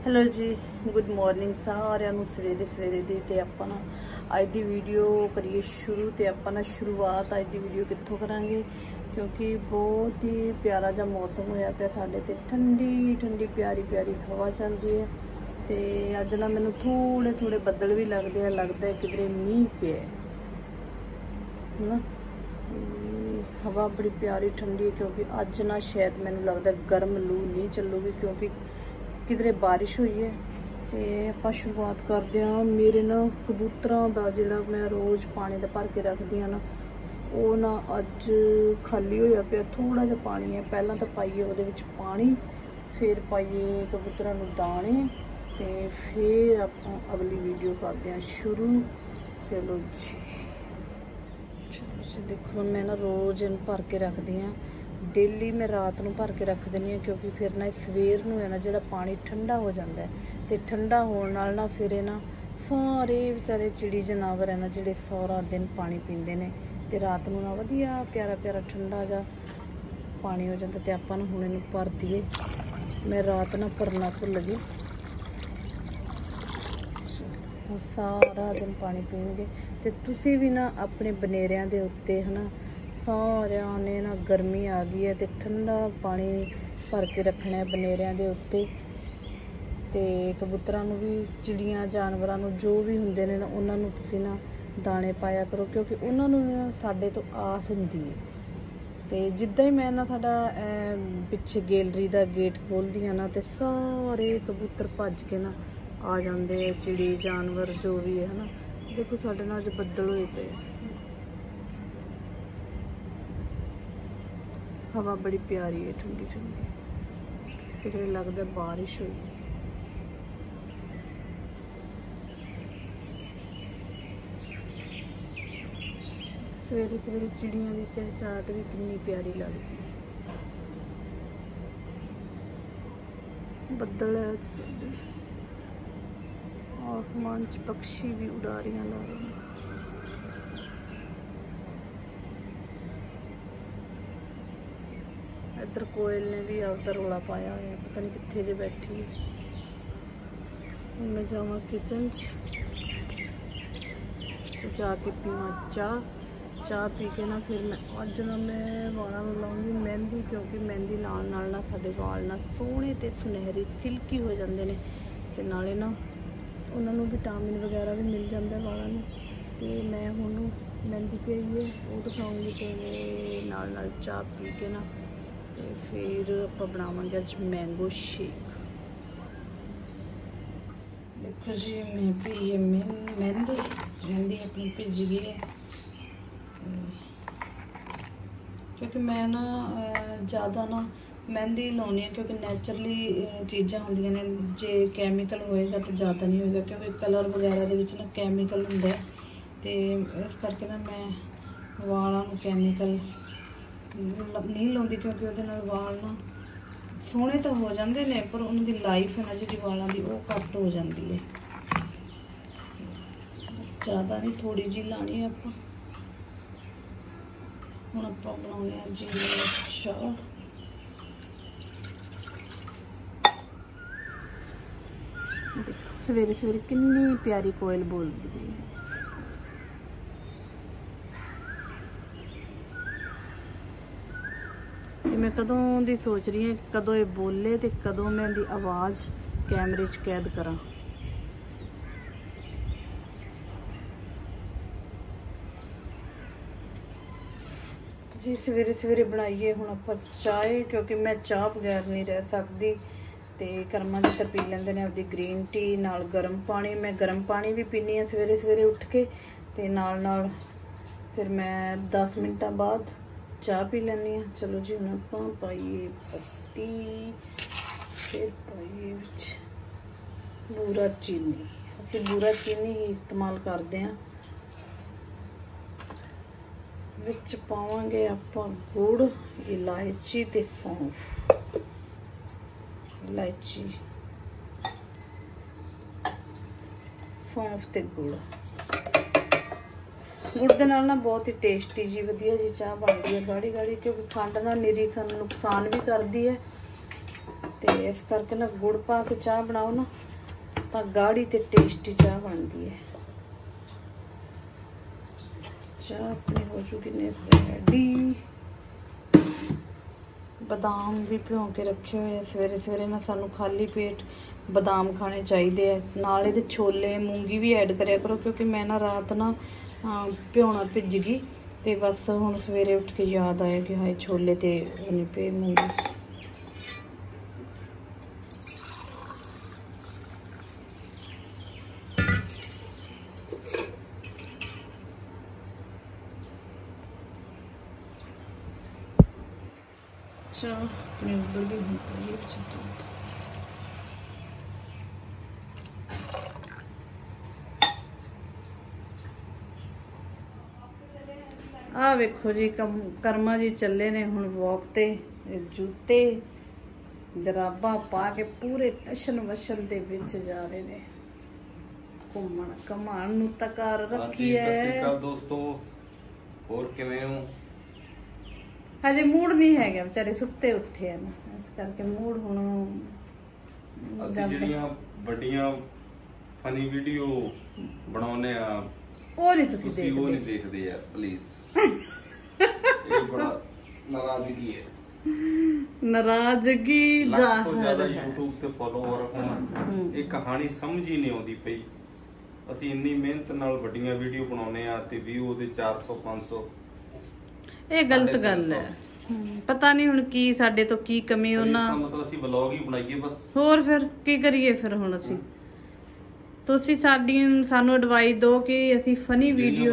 Hello ji, good morning सारिਆਂ ਨੂੰ सवेरे ਦੀ ਤੇ ਆਪਾਂ ਨਾ ਅੱਜ ਦੀ ਵੀਡੀਓ ਕਰੀਏ ਸ਼ੁਰੂ। ਤੇ ਆਪਾਂ ਨਾ ਸ਼ੁਰੂਆਤ ਅੱਜ ਦੀ ਵੀਡੀਓ ਕਿੱਥੋਂ ਕਰਾਂਗੇ ਕਿਉਂਕਿ ਬਹੁਤ ਹੀ ਪਿਆਰਾ ਜਿਹਾ ਮੌਸਮ ਹੋਇਆ ਪਿਆ ਸਾਡੇ ਤੇ, ਠੰਡੀ ਠੰਡੀ ਪਿਆਰੀ ਪਿਆਰੀ ਹਵਾ ਚੱਲ ਰਹੀ ਹੈ। ਤੇ ਅੱਜ ਨਾ ਮੈਨੂੰ ਥੋੜੇ ਥੋੜੇ ਬੱਦਲ ਵੀ ਲੱਗਦੇ ਆ, ਲੱਗਦਾ ਕਿਧਰੇ ਮੀਂਹ ਪਿਆ ਨਾ। हवा बड़ी प्यारी ठंडी है क्योंकि अज ना शायद मैनू लगता गर्म लू नहीं चलूगी क्योंकि किधरे बारिश हुई है। तो आप शुरुआत करते हैं। मेरे ना कबूतरों का जोड़ा मैं रोज़ पानी का भर के रखती हाँ ना, वो ना अज खाली होया पिया, थोड़ा जिहा पानी है। पहला तो पाइए वो पानी, फिर पाइए कबूतरों नूं दाने, तो फिर आप अगली वीडियो करते हैं शुरू। चलो जी, देखो मैं ना रोज़ इन भर के रखती हाँ। डेली मैं रात को भर के रख देनी हाँ क्योंकि फिर ना सवेर नूं है ना जो पानी ठंडा हो जाता है, तो ठंडा होने नाल ना फिर ना सारे बेचारे चिड़ी जनावर है ना जोड़े सारा दिन पानी पींदे ने, तो रात को ना वधिया प्यारा प्यारा ठंडा जा पानी हो जाता। तो आपां हुण इहनूं भर दईए। मैं रात ना भरना भुल गई, सारा दिन पानी पीणगे। तो तुसी भी ना अपने बनेरियां दे उत्ते है ना सारियां ने ना गर्मी आ गई है, तो ठंडा पानी भर के रखना है बनेरियां दे उत्ते। ते कबूतरां नूं भी, चिड़ियां जानवरां नूं जो भी हुंदे ने ना उन्हां नूं तुसी ना दाने पाया करो क्योंकि उन्हां नूं ना साडे तो आस हुंदी है। तो जिद्दां ही मैं ना साडा पिछे गैलरी दा गेट खोलदी हां ना, तो सारे कबूतर भज के ना आ जाते हैं, चिड़ी जानवर जो भी है ना। देखो साढ़े नाल अज बदल होए पे, हवा बड़ी प्यारी है ठंडी ठंडी, किधरे लगता बारिश हुई। सवेरे सवेरे चिड़ियां की चहचहाट भी कितनी प्यारी लगती है। बदल है, आसमान च पक्षी भी उड़ारियां ला रहे हैं। इधर कोयल ने भी आपका रौला पाया है, पता नहीं कितने जे बैठी है। मैं जावा किचन तो जाके पीवा चाह पी के ना फिर मैं अज ना मैं वालों में लाऊंगी मेहंदी क्योंकि मेहंदी लाने नाल ना साडे वाल ना सोहणे ते सुनहरी सिल्की हो जाते हैं, ते नाले ना उन्होंने विटामिन वगैरह भी मिल जाता है वालों में। तो मैं हुण मेहंदी पई है वो दिखाऊँगी, तो नाल नाल चाह पी के ना तो फिर आप बनावांगे अज मैंगो शेक। देखो जी मैं पी है मेहंदी अपनी भिज गई है। क्योंकि मैं ना ज़्यादा ना मेहंदी लाउनी है क्योंकि नैचुरली चीज़ां होंदियां ने, जे कैमिकल होएगा तो ज़्यादा नहीं होएगा क्योंकि कलर वगैरह दे विच ना कैमिकल हुंदा है। तो इस करके ना मैं वालों नूं कैमिकल नहीं लाउंदी क्योंकि उहदे नाल वाल ना सोहणे तो हो जाते हैं पर उन्हां दी लाइफ है ना जी वालों की वो घट हो जाती है। ज़्यादा नहीं, थोड़ी जी लानी है आपां। हुण आपां बनाउने आ जी चाह। देखो सवेरे सवेरे कितनी प्यारी कोयल बोलती है। मैं कदों दी सोच रही हूँ कदों ये बोले तो कदों मैं इहदी आवाज़ कैमरे च कैद करा। जी सवेरे सवेरे बनाइए हुण आपां चाह क्योंकि मैं चाह बगैर नहीं रह सकती। तो कर्मा जी पी लेंदे ने आपदी ग्रीन टी नाल गर्म पानी। मैं गर्म पानी भी पीनी है सवेरे सवेरे उठ के, तो नाल फिर मैं 10 मिनटां बाद चाह पी लैनी हाँ। चलो जी हुण आपां पाइए पत्ती, फिर पाइए विच बूरा चीनी। असीं बूरा चीनी ही इस्तेमाल करते हैं। विच पावांगे आपां गुड़, इलायची ते सौंफ। इलायची, सौंफ ते गुड़ दे नाल ना बहुत ही टेस्टी जी वधिया जी चाह बनती है गाढ़ी गाढ़ी, क्योंकि खंड ना निरी सानूं नुकसान भी करती है ਤੇ ਇਸ ਕਰਕੇ ਨਾ ਗੁੜ ਪਾ ਕੇ ਚਾਹ ਬਣਾਓ ਨਾ ਤਾਂ ਗਾੜੀ ਤੇ ਟੇਸਟੀ ਚਾਹ ਬਣਦੀ ਹੈ। ਚਾਹ ਆਪਣੀ ਹੋ ਚੁੱਕੀ ਨੇ ਰੈਡੀ। ਬਦਾਮ ਵੀ ਭਿਉਂ ਕੇ ਰੱਖੇ ਹੋਏ ਆ। ਸਵੇਰੇ ਸਵੇਰੇ ਨਾ ਸਾਨੂੰ ਖਾਲੀ ਪੇਟ ਬਦਾਮ ਖਾਣੇ ਚਾਹੀਦੇ ਆ। ਨਾਲ ਇਹਦੇ ਛੋਲੇ ਮੂੰਗੀ ਵੀ ਐਡ ਕਰਿਆ ਕਰੋ, ਕਿਉਂਕਿ ਮੈਂ ਨਾ ਰਾਤ ਨਾ ਭਿਉਣਾ ਭਿੱਜ ਗਈ ਤੇ ਬਸ ਹੁਣ ਸਵੇਰੇ ਉੱਠ ਕੇ ਯਾਦ ਆਇਆ ਕਿ ਹਾਏ ਛੋਲੇ ਤੇ ਨਹੀਂ ਪਏ ਮੂੰਗੀ। ਚਾਹ ਆਪਣੀ ਉਬਲ ਗਈ ਹੁਣ ਪਾਈਏ ਵਿੱਚ ਦੁੱਧ। ਆ ਵੇਖੋ ਜੀ ਕਰਮਾ ਜੀ ਚੱਲੇ ਨੇ ਹੁਣ ਵਾਕ ਤੇ। ਜੁੱਤੇ ਜਰਾਬਾਂ ਪਾ ਕੇ ਪੂਰੇ ਟਸ਼ਨ ਵਸ਼ਨ ਦੇ ਵਿੱਚ ਜਾ ਰਹੇ ਨੇ ਘੁੰਮਣ ਘਮਾਣ ਨੂੰ ਤਾਂ ਘਰ ਰੱਖੀ ਹੈ। ਸਤਿ ਸ਼੍ਰੀ ਅਕਾਲ ਦੋਸਤੋ, ਹੋਰ ਕਿਵੇਂ ਹੋ? ਹਜੇ ਮੂਡ ਨਹੀਂ ਹੈਗਾ, ਵਿਚਾਰੇ ਸੁੱਤੇ ਉੱਠੇ ਆ ਨਾ, ਇਸ ਕਰਕੇ ਮੂਡ ਹੁਣ ਅਸੀਂ ਜਿਹੜੀਆਂ ਵੱਡੀਆਂ ਫਨੀ ਵੀਡੀਓ ਬਣਾਉਨੇ ਆ ਉਹ ਨਹੀਂ ਤੁਸੀਂ ਦੇਖਦੇ। ਉਹ ਨਹੀਂ ਦੇਖਦੇ ਯਾਰ ਪਲੀਜ਼। ਇਹ ਬੜਾ ਨਾਰਾਜ਼ਗੀ ਹੈ। ਨਾਰਾਜ਼ਗੀ ਲੱਖ ਤੋਂ ਜ਼ਿਆਦਾ YouTube ਤੇ ਫੋਲੋਅਰ ਹੋਣ, ਇਹ ਕਹਾਣੀ ਸਮਝ ਹੀ ਨਹੀਂ ਆਉਂਦੀ ਪਈ। ਅਸੀਂ ਇੰਨੀ ਮਿਹਨਤ ਨਾਲ ਵੱਡੀਆਂ ਵੀਡੀਓ ਬਣਾਉਨੇ ਆ ਤੇ ਵਿਊ ਉਹਦੇ 400 500। ਇਹ ਗਲਤ ਗੱਲ ਹੈ। ਪਤਾ ਨਹੀਂ ਹੁਣ ਕੀ ਸਾਡੇ ਤੋਂ ਕੀ ਕਮੀ ਉਹਨਾਂ, ਮਤਲਬ ਅਸੀਂ ਵਲੌਗ ਹੀ ਬਣਾਈਏ ਬਸ। ਹੋਰ ਫਿਰ ਕੀ ਕਰੀਏ? ਫਿਰ ਹੁਣ ਅਸੀਂ ਤੁਸੀਂ ਸਾਨੂੰ ਐਡਵਾਈਸ ਦਿਓ ਕਿ ਅਸੀਂ ਫਨੀ ਵੀਡੀਓ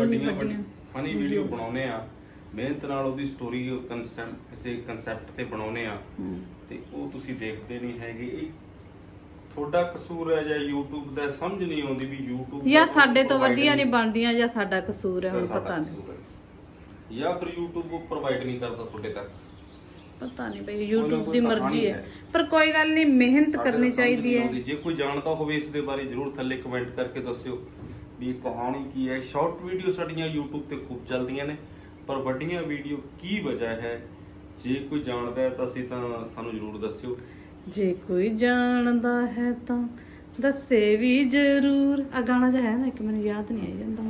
ਬਣਾਉਨੇ ਆ, ਮਿਹਨਤ ਨਾਲ ਉਹਦੀ ਸਟੋਰੀ ਕਿਸੇ ਕਨਸੈਪਟ ਤੇ ਬਣਾਉਨੇ ਆ ਤੇ ਉਹ ਤੁਸੀਂ ਦੇਖਦੇ ਨਹੀਂ ਹੈਗੇ। ਇਹ ਤੁਹਾਡਾ ਕਸੂਰ ਹੈ ਜਾਂ YouTube ਦਾ? ਸਮਝ ਨਹੀਂ ਆਉਂਦੀ ਵੀ YouTube ਜਾਂ ਸਾਡੇ ਤੋਂ ਵਧੀਆ ਨਹੀਂ ਬਣਦੀਆਂ ਜਾਂ ਸਾਡਾ ਕਸੂਰ ਹੈ, ਹੁਣ ਪਤਾ ਨਹੀਂ। ਜਾਂ ਫਿਰ YouTube ਪ੍ਰੋਵਾਈਡ ਨਹੀਂ ਕਰਦਾ ਤੁਹਾਡੇ ਤੱਕ, ਪਤਾ ਨਹੀਂ ਬਈ। YouTube ਦੀ ਮਰਜ਼ੀ ਹੈ, ਪਰ ਕੋਈ ਗੱਲ ਨਹੀਂ, ਮਿਹਨਤ ਕਰਨੀ ਚਾਹੀਦੀ ਹੈ। ਜੇ ਕੋਈ ਜਾਣਦਾ ਹੋਵੇ ਇਸ ਦੇ ਬਾਰੇ ਜ਼ਰੂਰ ਥੱਲੇ ਕਮੈਂਟ ਕਰਕੇ ਦੱਸਿਓ ਵੀ ਕਹਾਣੀ ਕੀ ਹੈ। ਸ਼ਾਰਟ ਵੀਡੀਓ ਸਾਡੀਆਂ YouTube ਤੇ ਖੂਬ ਚੱਲਦੀਆਂ ਨੇ, ਪਰ ਵੱਡੀਆਂ ਵੀਡੀਓ ਕੀ ਵਜ੍ਹਾ ਹੈ? ਜੇ ਕੋਈ ਜਾਣਦਾ ਹੈ ਤਾਂ ਸਾਨੂੰ ਜ਼ਰੂਰ ਦੱਸਿਓ। ਜੇ ਕੋਈ ਜਾਣਦਾ ਹੈ ਤਾਂ ਦੱਸੇ ਵੀ ਜ਼ਰੂਰ। ਆ ਗਾਣਾ ਜਿਹਾ ਹੈ ਨਾ ਇੱਕ, ਮੈਨੂੰ ਯਾਦ ਨਹੀਂ ਆ ਜਾਂਦਾ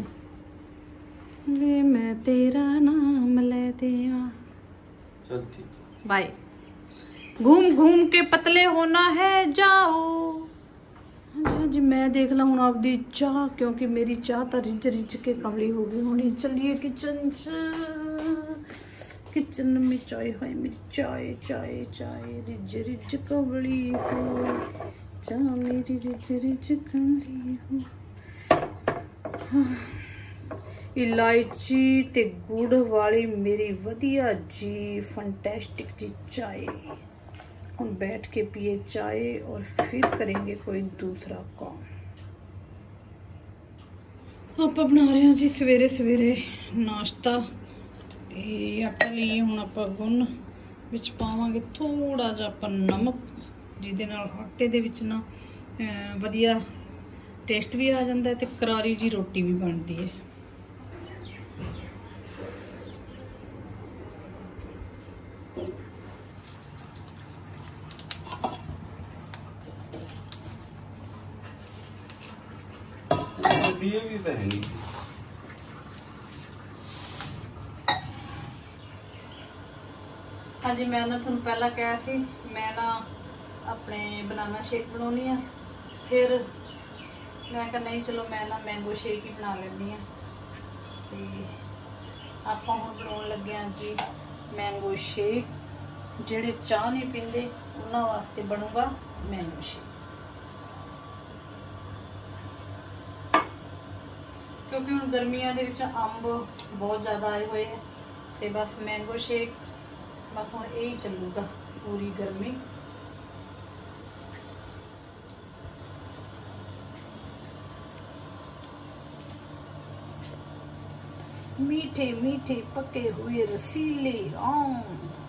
ਵੇ ਮੈਂ ਤੇਰਾ ਨਾਮ ਲੈਤੇ ਆ। ਚਲ ਠੀਕ, बाय। घूम घूम के पतले होना है जाओ। जी मैं देख ला हूँ आपकी चाह, क्योंकि मेरी चाह तो रिज रिज के कमली हो गई होनी। चलिए किचन में चाय है मेरी, चाय चाय चाय रिज रिज कमली हो, चाह मेरी रिज रिज कमली हो। इलायची ते गुड़ वाली मेरी वधिया जी फंटैस्टिक जी चाय। हम बैठ के पिए चाय और फिर करेंगे कोई दूसरा काम। आप बना रहे हैं जी सवेरे सवेरे नाश्ता ते आटा लिए हुण आपां गुन विच पावांगे थोड़ा जिहा आपां नमक, जिहदे नाल आटे दे विच ना वधिया टेस्ट भी आ जांदा ते करारी जी रोटी भी बनदी है। भी तो है नहीं। हाँ जी, मैं ना तुहानू पहला कहा सी मैं ना अपने बनाना शेक बनाउणी आ, फिर मैं कहा नहीं चलो मैं ना मैंगो शेक ही बना लैंदी आ। ते आपां हुण बनाउण लगे हां जी मैंगो शेक। जिहड़े चाह नहीं पींदे उन्हां वास्ते बनूगा मैंगो शेक, क्योंकि हुण गर्मियां दे विच अंब बहुत ज़्यादा आए हुए हैं ते बस मैंगो शेक बस हुण यही चलूगा पूरी गर्मी। मीठे मीठे पके हुए रसीले आम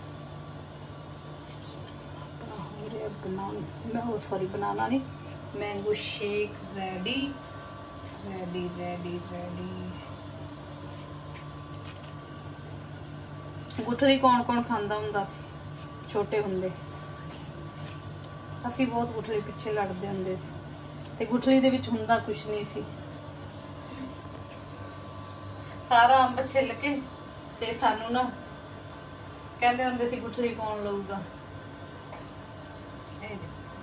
बनाना नहीं, mango shake ready ready ready ready. गुठली कौन कौन खांदा हुंदा सी छोटे हुंदे? ਅਸੀਂ ਬਹੁਤ ਗੁਠਲੀ ਪਿੱਛੇ ਲੜਦੇ ਹੁੰਦੇ ਸੀ ਤੇ ਗੁਠਲੀ ਦੇ ਵਿੱਚ ਹੁੰਦਾ ਕੁਝ ਨਹੀਂ ਸੀ। ਸਾਰਾ ਅੰਬ ਛਿੱਲ ਕੇ ਤੇ ਸਾਨੂੰ ਨਾ ਕਹਿੰਦੇ ਹੁੰਦੇ ਸੀ ਗੁਠਲੀ ਕੌਣ ਲਊਗਾ। ਇਹ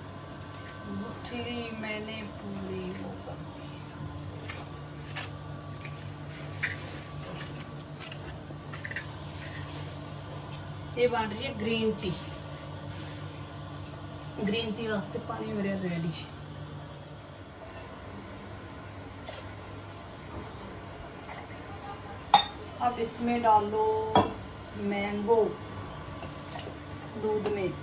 गुठली मैंने पूरी वो कर दी। ये बन रही है ग्रीन टी। ग्रीन टी वास्ते पानी मेरे रेडी। अब इसमें डालो मैंगो दूध में।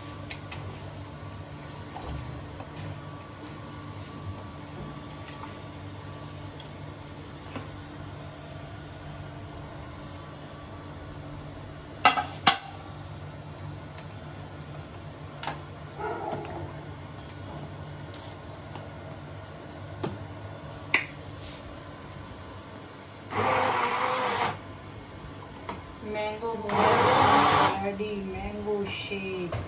Mango ready, mango shake.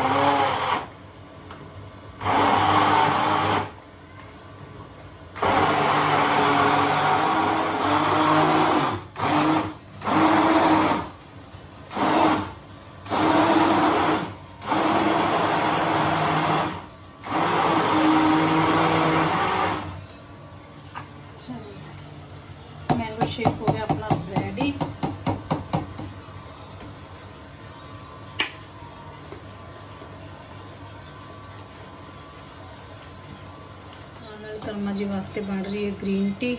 Mango shake हो गया अपना रेडी। कर्मा जी वास्ते बन रही है ग्रीन टी।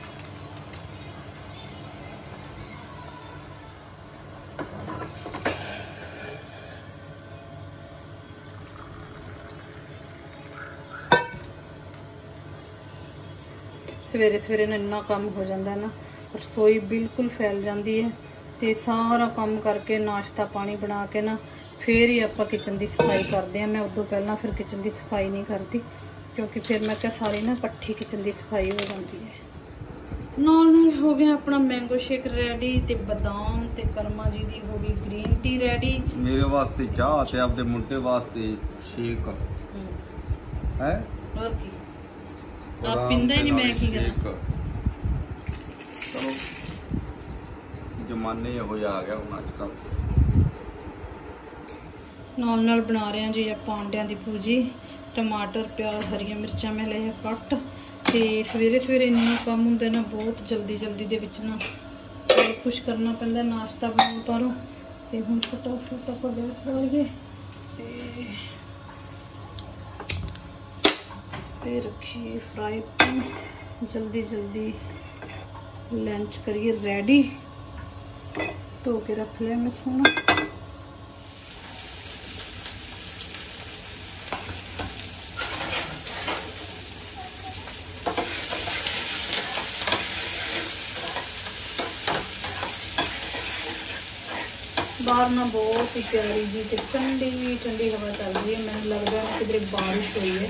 सवेरे सवेरे इन्ना काम हो जाता है ना, रसोई बिल्कुल फैल जाती है। तो सारा काम करके नाश्ता पानी बना के ना फिर ही आप किचन की सफाई करते हैं। मैं उदों पहला फिर किचन की सफाई नहीं करती, क्योंकि फिर मैं क्या सारी ना इकट्ठी किचन की सफाई हो जाती है। नाल हो गया अपना मैंगो शेक रेडी ते बादाम ते कर्मा जी दी हो गई ग्रीन टी रेडी। मेरे वास्ते चाह ते आपदे मुंडे वास्ते शेक है। और की आप पिंदा ही नहीं, मैं की करा। चलो जमाने हो आ गया हुन अजकल। नाल बना रहे हैं जी आप अंडियां दी भुजी। टमाटर प्याज हरिया मिर्चा मैं लिया कट। तो सवेरे सवेरे इन्ना काम होंगे ना, बहुत जल्दी जल्दी दे विच ना कुछ करना पैंदा नाश्ता बनाने पारों। तो हुण फटाफट आप गैस बालिए ते रखिए फ्राई पैन। जल्दी जल्दी लंच करिए रेडी। धो के रख लिया मैं सोना। बाहर ना बहुत ही प्यारी जी ठंडी ठंडी हवा चल रही है। मैंने लगता है किधर बारिश हुई है,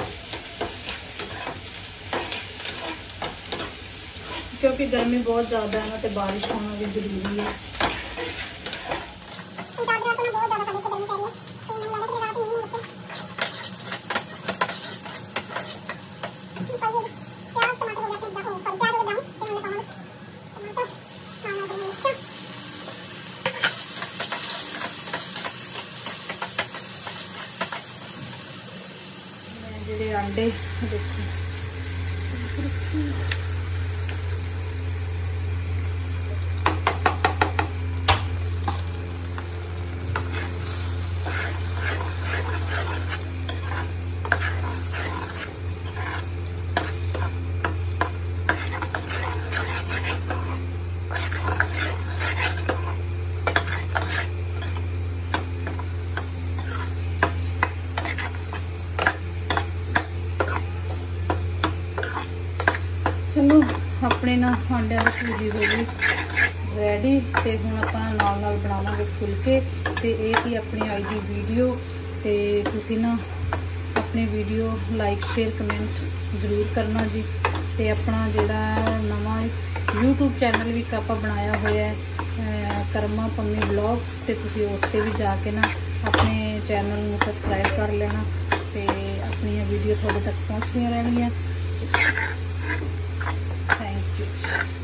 क्योंकि गर्मी बहुत ज़्यादा है ना, तो बारिश होना भी जरूरी है। जेडे अंडे देखो चलो अपने ना आंडिया की भुजी हो गई रेडी। तो हूँ अपना नाल नाल बनावांगे फुलके। तो ये थी अपनी अज की वीडियो। तो तुसी ना अपने वीडियो लाइक शेयर कमेंट जरूर करना जी। तो अपना जोड़ा नवा यूट्यूब चैनल भी आप बनाया होया है कर्मा पम्मी ब्लॉग। तो तुसी उस पर भी जाके ना अपने चैनल में सबसक्राइब कर लेना। ਤੇ ਆਪਣੀਆਂ ਵੀਡੀਓ ਤੁਹਾਡੇ ਤੱਕ ਪਹੁੰਚਦੀਆਂ ਰਹਿਣਗੀਆਂ। Thank you.